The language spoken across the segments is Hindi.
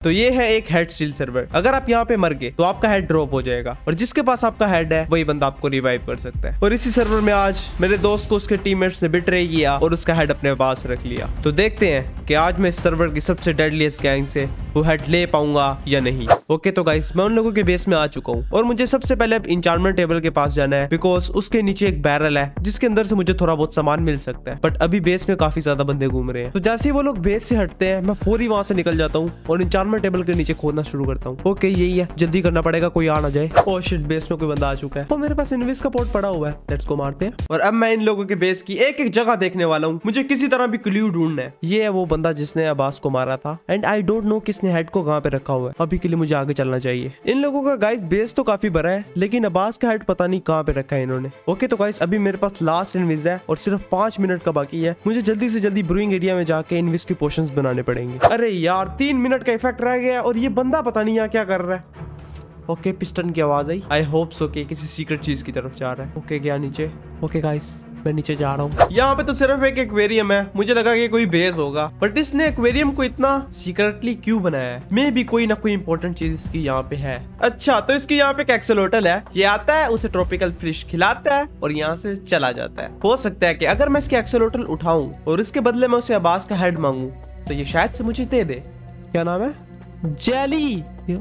तो ये है एक हेड स्टील सर्वर। अगर आप यहाँ पे मर गए तो आपका हेड ड्रॉप हो जाएगा और जिसके पास आपका हेड है वही बंदा आपको रिवाइव कर सकता है। और इसी सर्वर में आज मेरे दोस्त को उसके टीममेट्स ने बिट्रे किया और उसका हेड अपने पास रख लिया। तो देखते हैं कि आज मैं इस सर्वर की सबसे डेडलीस्ट गैंग से वो हेड ले पाऊंगा या नहीं। ओके तो गाइस मैं उन लोगों के बेस में आ चुका हूँ और मुझे सबसे पहले अब इंचार्टमेंट टेबल के पास जाना है, बिकॉज उसके नीचे एक बैरल है जिसके अंदर से मुझे थोड़ा बहुत सामान मिल सकता है। बट अभी बेस में काफी ज्यादा बंदे घूम रहे हैं, तो जैसे ही वो लोग बेस से हटते हैं मैं फौरी वहां से निकल जाता हूँ और इंचार्टमेंट टेबल के नीचे खोदना शुरू करता हूँ। ओके यही है, जल्दी करना पड़ेगा कोई आ ना जाए। ओह शिट, बेस में कोई बंदा आ चुका है और मेरे पास इनविस का पोर्ट पड़ा हुआ है। लेट्स गो मारते हैं। और अब मैं इन लोगों के बेस की एक एक जगह देखने वाला हूँ। मुझे किसी तरह भी क्लू ढूंढना है। ये है वो बंदा जिसने अब्बास को मारा था एंड आई डोंट नो किसने हेड को कहाँ पे रखा हुआ है। अभी के लिए मुझे आगे चलना चाहिए। इन लोगों का गाइस बेस तो काफी बड़ा है लेकिन अब्बास का हेड पता नहीं कहाँ पे रखा है इन्होंने। ओके तो गाइस अभी मेरे पास लास्ट इनविस है और सिर्फ 5 मिनट का बाकी है। मुझे जल्दी से जल्दी ब्रूइंग एरिया में जाके इनविस की पोशंस बनाने पड़ेंगे। अरे यार 3 मिनट का इफेक्ट रह गया और ये बंदा पता नहीं यहाँ क्या कर रहा है। ओके पिस्टन की आवाज आई। आई होप सो कि किसी सीक्रेट चीज की तरफ जा रहा है। ओके गया नीचे। ओके गाइस मैं नीचे जा रहा हूँ। यहाँ पे तो सिर्फ एक एक्वेरियम है। मुझे लगा कि कोई बेस होगा बट इसने एक्वेरियम को इतना सीक्रेटली क्यों बनाया है? मे भी कोई ना कोई इंपॉर्टेंट चीज इसकी यहाँ पे है। अच्छा तो इसकी यहाँ पे एक एक्सेलोटल है। ये आता है, उसे ट्रॉपिकल फिश खिलाता है और यहाँ से चला जाता है। हो सकता है कि अगर मैं इसकी एक्सेलोटल उठाऊं और इसके बदले में उसे अब्बास का हेड मांगू तो ये शायद से मुझे दे दे। क्या नाम है? जेली।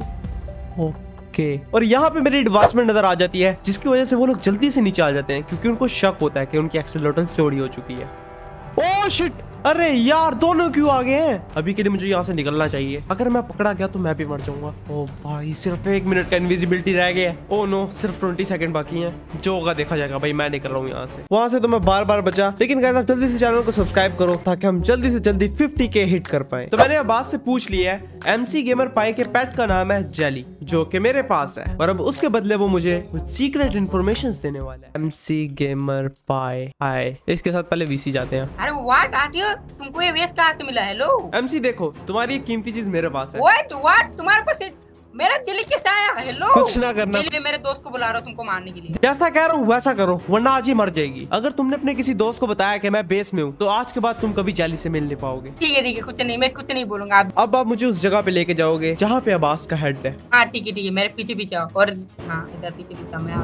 और यहाँ पे मेरी एडवांसमेंट नजर आ जाती है जिसकी वजह से वो लोग जल्दी से नीचे आ जाते हैं क्योंकि उनको शक होता है कि उनकी एक्सेलेरोटल चोरी हो चुकी है। ओह शिट, अरे यार दोनों क्यों आ गए हैं? अभी के लिए मुझे यहाँ से निकलना चाहिए। अगर मैं पकड़ा गया तो मैं भी मर जाऊंगा। ओह भाई सिर्फ 1 मिनट का इनविजिबिलिटी रह गया है। ओह नो, सिर्फ 20 सेकंड बाकी हैं। जो होगा देखा जाएगा। भाई मैं निकल रहा हूँ यहाँ से। वहां से तो मैं बार बार बचा, लेकिन कहता हूँ जल्दी से चैनल को सब्सक्राइब करो ताकि हम जल्दी से जल्दी 50K हिट कर पाए। तो मैंने अब्बास से पूछ लिया है MC गेमर पाई के पेट का नाम है जेली, जो कि मेरे पास है और अब उसके बदले वो मुझे कुछ सीक्रेट इन्फॉर्मेशन देने वाला है। MC गेमर पाई आए। इसके साथ पहले VC जाते हैं। अरे व्हाट आर्टियो, तुमको ये वेस्ट कहाँ से मिला? हेलो MC देखो तुम्हारी एक कीमती चीज मेरे पास है। व्हाट तुम्हारे पास मेरा जेली कैसे आया? हेलो कुछ ना करना। जेली मेरे दोस्त को बुला रहा हूँ तुमको मारने के लिए। जैसा कह रहा हूँ वैसा करो वरना आज ही मर जाएगी। अगर तुमने अपने किसी दोस्त को बताया कि मैं बेस में हूँ तो आज के बाद तुम कभी जेली से मिल नहीं पाओगे। ठीक है कुछ नहीं, मैं कुछ नहीं बोलूंगा। अब आप मुझे उस जगह पे लेके जाओगे जहाँ पे अब्बास का हेड है। हाँ ठीक है मेरे पीछे आओ और हाँ इधर पीछे मैं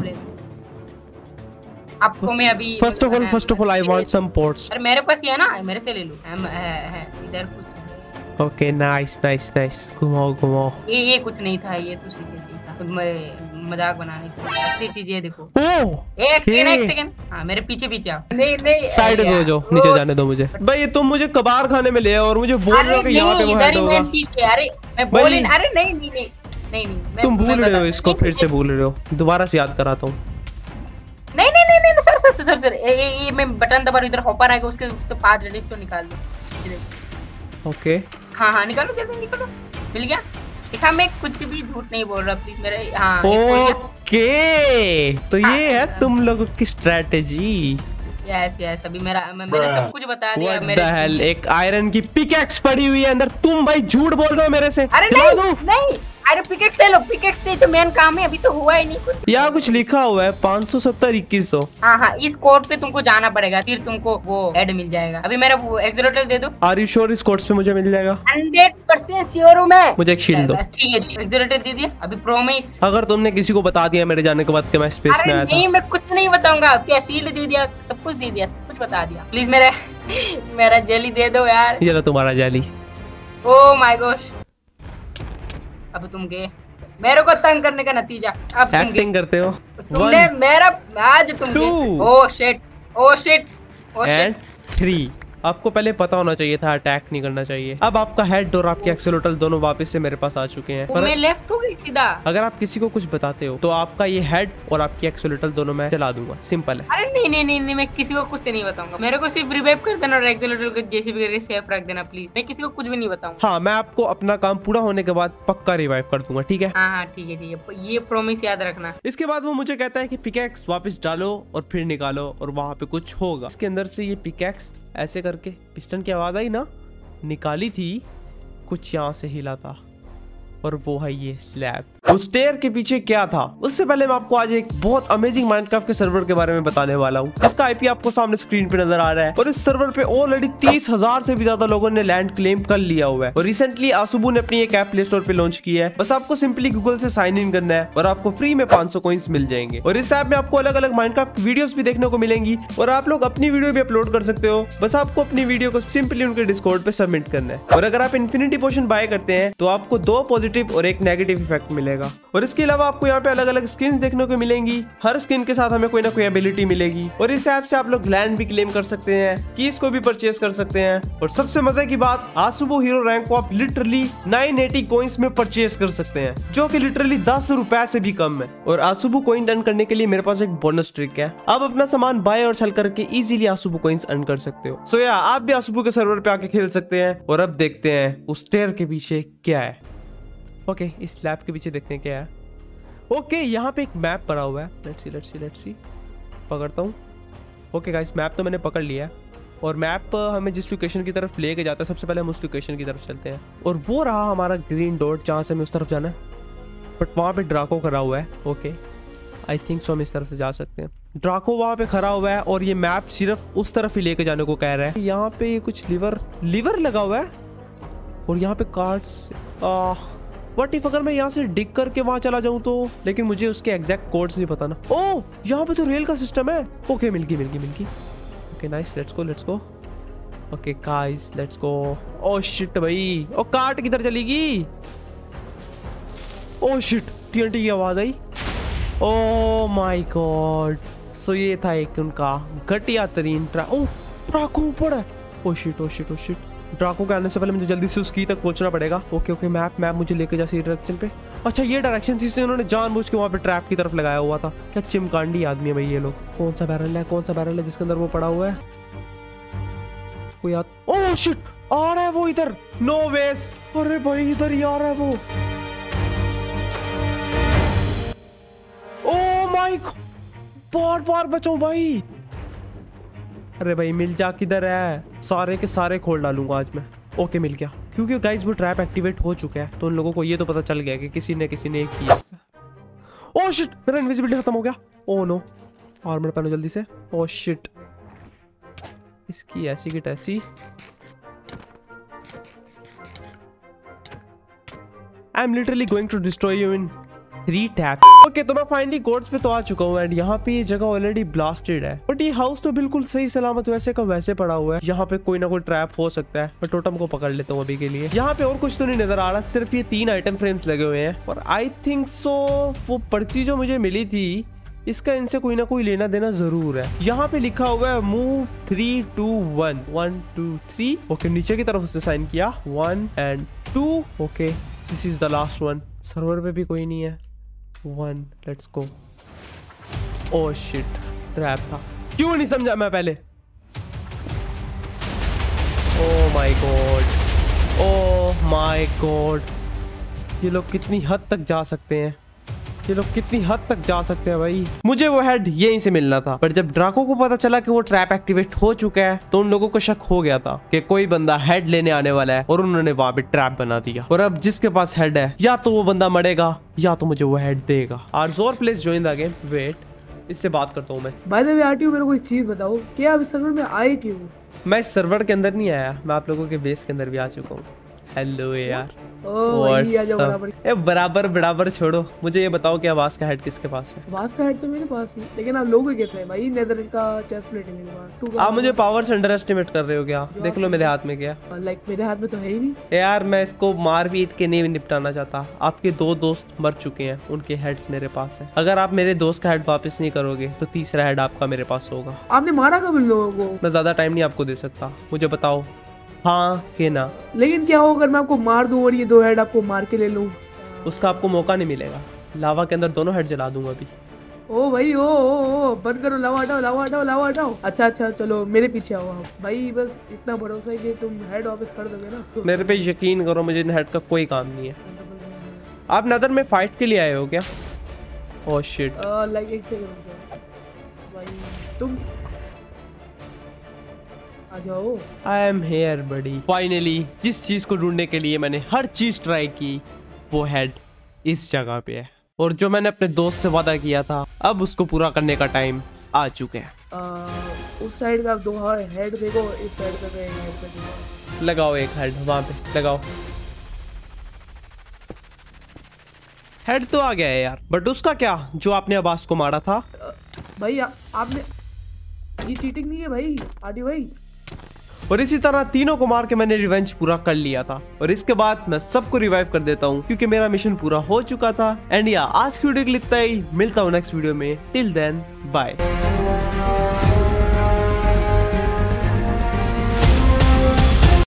आपको मैं अभी first of all I want some ports. अरे मेरे पास ही है ना, मेरे से ले लो। है इधर कुछ। ओके नाइस घुमाओ। ये कुछ नहीं था, ये तो सीधे मजाक बनाने की अच्छी चीज। ये देखो एक सेकंड हाँ मेरे पीछे आओ। नहीं साइड में हो जाओ, नीचे जाने दो मुझे। भाई तुम मुझे कबार खाने में ले और मुझे बोल रहे हो कि यहाँ पे वो हेड होगा। अरे मैं बोल अरे नहीं तुम भूल रहे हो इसको, फिर से भूल रहे हो। दोबारा से याद कराता हूँ। नहीं सर ये मैं बटन दबा इधर हॉपर आएगा उसके 5 रेडिस तो निकाल दो। ओके हाँ निकालो जल्दी निकालो। मिल गया। देखा मैं कुछ भी झूठ नहीं बोल रहा प्लीज मेरे। हाँ ओके तो ये है तुम लोगों की स्ट्रेटेजी। यस अभी मैंने सब कुछ बता दिया। मेरे हेल एक आयरन की पिकैक्स पड़ी हुई है अंदर। तुम भाई झूठ बोल रहे हो मेरे से। अरे नहीं अरे पिकेक्स ले लो, पिकेक्स से तो मेन काम है, अभी तो हुआ ही नहीं कुछ। यहाँ कुछ लिखा हुआ है 570 2100। हाँ इस कोड पे तुमको जाना पड़ेगा, फिर तुमको वो हेड मिल जाएगा। अभी मेरा वो एक्सेलेरोटल दे दो। आर यू श्योर इस कोड्स पे मुझे मिल जाएगा? 100% श्योर हूँ मैं। मुझे एक शील्ड दो। ठीक है एक्सेलेरोटल दे दिया। अभी प्रॉमिस अगर तुमने किसी को बता दिया मेरे जाने के बाद कि मैं स्पेस में आया था। नहीं मैं कुछ नहीं बताऊंगा। क्या शील्ड दे दिया, सब कुछ दे दिया, सब कुछ बता दिया। प्लीज मेरा जेली दे दो यार। ये लो तुम्हारा जेली। ओह माय गॉश, अब तुम गए मेरे को तंग करने का नतीजा। अब एक्टिंग करते हो तुमने मेरा आज तुम ओह शिट एंड 3। आपको पहले पता होना चाहिए था अटैक नहीं करना चाहिए। अब आपका हेड और आपकी एक्सेलोटल दोनों वापस से मेरे पास आ चुके हैं। मैं लेफ्ट हो गई सीधा। अगर आप किसी को कुछ बताते हो तो आपका ये हेड और आपकी एक्सेलोटल दोनों मैं चला दूंगा। सिंपल है। अरे नहीं मैं किसी को कुछ नहीं बताऊंगा। मेरे को सिर्फ रिवाइव कर देना और एक्सेलोटल को जैसे भी करके सेफ रख देना प्लीज। मैं किसी को कुछ भी नहीं बताऊंगा। हाँ मैं आपको अपना काम पूरा होने के बाद पक्का रिवाइव कर दूंगा। ठीक है? हाँ ठीक है ये प्रॉमिस याद रखना। इसके बाद वो मुझे कहता है कि पिकैक्स वापस डालो और फिर निकालो और वहाँ पे कुछ होगा। इसके अंदर से ये पिकैक्स ऐसे करके पिस्टन की आवाज आई ना, निकाली थी, कुछ यहाँ से हिला था और वो है ये स्लैब। उस स्टेयर के पीछे क्या था। उससे पहले मैं आपको आज एक बहुत अमेजिंग माइनक्राफ्ट के सर्वर के बारे में बताने वाला हूँ, जिसका आईपी आपको सामने स्क्रीन पे नजर आ रहा है। और इस सर्वर पे ऑलरेडी 30,000 से भी ज्यादा लोगों ने लैंड क्लेम कर लिया हुआ है। और रिसेंटली आसुबू ने अपनी एक ऐप प्ले स्टोर पे लॉन्च की है। बस आपको सिंपली गूगल से साइन इन करना है और आपको फ्री में 500 कॉइंस मिल जाएंगे। और इस ऐप में आपको अलग अलग माइनक्राफ्ट वीडियोस भी देखने को मिलेंगी और आप लोग अपनी वीडियो भी अपलोड कर सकते हो। बस आपको अपनी वीडियो को सिंपली उनके डिस्कॉर्ड पे सबमिट करना है। और अगर आप इन्फिनिटी पोशन बाय करते हैं तो आपको 2 पॉजिटिव और 1 नेगेटिव इफेक्ट मिलेगा। और इसके अलावा आपको यहाँ पे अलग अलग स्किन्स देखने को मिलेंगी। हर स्किन के साथ हमें कोई ना कोई एबिलिटी मिलेगी। और इस ऐप से आप लोग लैंड भी क्लेम कर सकते हैं, कीज को भी परचेस कर सकते हैं। और सबसे मजे की बात, आसुबू हीरो रैंक को आप लिटरली 980 कॉइंस में परचेस कर सकते हैं, जो कि लिटरली 10 रुपए से भी कम है। और आसुबू कॉइन अर्न करने के लिए मेरे पास एक बोनस ट्रिक है। आप अपना सामान बाय और सेल करके इजीली आसुबू कॉइंस अर्न कर सकते हो। सो या आप भी आसुबू के सर्वर पे आके खेल सकते हैं। और अब देखते हैं उस स्टेयर के पीछे क्या है। ओके, इस लैब के पीछे देखते हैं क्या है। ओके, यहाँ पे एक मैप पड़ा हुआ है। लेट्स सी पकड़ता हूँ। ओके गाइस, मैप तो मैंने पकड़ लिया है। और मैप हमें जिस लोकेशन की तरफ लेके जाता है, सबसे पहले हम उस लोकेशन की तरफ चलते हैं। और वो रहा हमारा ग्रीन डॉट, जहाँ से हमें उस तरफ जाना है। बट वहाँ पे ड्राको खड़ा हुआ है। ओके, आई थिंक सो हम इस तरफ से जा सकते हैं। ड्राको वहाँ पे खड़ा हुआ है और ये मैप सिर्फ उस तरफ ही लेके जाने को कह रहा है। यहाँ पे कुछ लीवर लगा हुआ है। और यहाँ पे कार्ड्स। व्हाट इफ अगर मैं यहाँ से डिग करके वहां चला जाऊं तो, लेकिन मुझे उसके एग्जैक्ट कोड्स नहीं पता ना। ओह, यहाँ पे तो रेल का सिस्टम है। ओके, मिल गई। Okay nice, let's go. Okay guys, let's go. Oh shit भाई, ओ कार्ट किधर चलेगी? ओह शिट, टीएनटी की आवाज आई। Oh my God. सो ये था एक उनका घटिया तरीन ड्राको ऊपर है। Oh shit. ड्राको के आने से पहले मुझे जल्दी से उसकी तक पहुंचना पड़ेगा। ओके, मैप मुझे लेके जा सही डायरेक्शन पे। अच्छा, ये डायरेक्शन थी, इसे उन्होंने जानबूझ के वहाँ पे ट्रैप की तरफ लगाया हुआ था। क्या चिमकांडी आदमी है भाई ये लोग। कौन सा बैरल है जिसके अंदर वो पड़ा हुआ है? कोई ओह शिट, आ रहा है वो इधर। नो वेस, अरे भाई इधर ही आ रहा है वो। ओह माय गॉड, बार बचाओ भाई। अरे भाई मिल जा, किधर है? सारे के सारे खोल डालूंगा आज मैं। ओके, मिल गया। क्योंकि गाइस वो ट्रैप एक्टिवेट हो चुका है, तो उन लोगों को ये तो पता चल गया कि किसी ने एक किया। ओह शिट, मेरा इनविजिबिलिटी खत्म हो गया। ओह नो, आर्मर पहनो जल्दी से। ओह शिट, इसकी ऐसी की तैसी। I am literally going to destroy you in 3 tap. Okay, तो मैं फाइनली कोड्स पे तो आ चुका हूँ। एंड यहाँ पे ये जगह ऑलरेडी ब्लास्टेड है, बट ये हाउस तो बिल्कुल सही सलामत वैसे का वैसे पड़ा हुआ है। यहाँ पे कोई ना कोई ट्रैप हो सकता है, मैं टोटम को पकड़ लेता हूँ अभी के लिए। यहाँ पे और कुछ तो नहीं नजर आ रहा, सिर्फ ये 3 आइटम फ्रेम्स लगे हुए हैं। और आई थिंक सो वो पर्ची जो मुझे मिली थी, इसका इनसे कोई ना कोई लेना देना जरूर है। यहाँ पे लिखा हुआ है मूव 3 2 1 1 2 3। ओके, नीचे की तरफ उसने साइन किया 1 and 2। Okay, this is the last one. Server पे भी कोई नहीं है। 1, let's go. Oh shit, trap था। क्यों नहीं समझा मैं पहले? ओह माय गॉड, ये लोग कितनी हद तक जा सकते हैं? भाई। मुझे वो हेड यहीं से मिलना था, पर जब ड्राको को पता चला कि वो ट्रैप एक्टिवेट हो चुका है, तो उन लोगों को शक हो गया था कि कोई बंदा हेड लेने आने वाला है। और उन्होंने वहां पे ट्रैप बना दिया। और अब जिसके पास हेड है, या तो वो बंदा मरेगा या तो मुझे वो हेड देगा। आर्ज़ोर please join the game. Wait, इससे बात करता हूँ मैं। बाय द वे आरटीयू, मेरे को एक चीज बताओ, क्या आप इस सर्वर में आए क्यों? मैं इस सर्वर के अंदर नहीं आया, मैं आप लोगों के बेस के अंदर भी आ चुका हूँ। हेलो यार, बराबर छोड़ो। मुझे ये बताओ कि आवाज का हेड किसके पास है? आवाज का हेड तो मेरे पास ही, लेकिन आप लोगों के हैं भाई। नेदर का चेस्ट प्लेट है मेरे पास। आप मुझे पावर से अंडर एस्टिमेट कर रहे हो क्या? देख लो मेरे हाथ में क्या। लाइक मेरे हाथ में तो है ही नहीं यार। मैं इसको मार पीट के नहीं निपटाना चाहता। आपके 2 दोस्त मर चुके हैं, उनके हेड्स मेरे पास है। अगर आप मेरे दोस्त का हेड वापस नहीं करोगे तो तीसरा हेड आपका मेरे पास होगा। आपने मारा कब इन लोगों को? मैं ज्यादा टाइम नहीं आपको दे सकता, मुझे बताओ हाँ कि ना। लेकिन क्या हो अगर मैं आपको मार दूं और ये 2 हेड आपको मार के ले लूं? उसका आपको मौका नहीं मिलेगा। लावा के अंदर दोनों हेड जला दूंगा अभी। ओ भाई, ओ बंद करो। लावा हटाओ। अच्छा चलो मेरे पीछे आओ आप भाई। बस इतना भरोसा है कि तुम हेड वापस कर दोगे ना? तो मेरे पे यकीन करो, मुझे हेड का कोई काम नहीं है। आप नदर में फाइट के लिए आए हो क्या? ओह शिट, लाइक एक सेकंड भाई, तुम आ जाओ। I am here buddy. Finally जिस चीज को ढूंढने के लिए मैंने हर चीज ट्राई की, वो हेड इस जगह पे है और जो मैंने अपने दोस्त से वादा किया था अब उसको पूरा करने का टाइम आ चुके हैं। उस साइड का 2 हेड देखो, इस साइड पे हेड देखो। लगाओ एक हेड वहां पे लगाओ। हेड तो आ गया है यार, बट उसका क्या जो आपने अब्बास को मारा था? भाई आपने ये चीटिंग नहीं है भाई आदि भाई। और इसी तरह तीनों को मार के मैंने रिवेंज पूरा कर लिया था और इसके बाद मैं सबको रिवाइव कर देता हूँ क्योंकि मेरा मिशन पूरा हो चुका था। एंड या आज की वीडियो के लिए इतना ही, मिलता हूँ नेक्स्ट वीडियो में। Till then bye.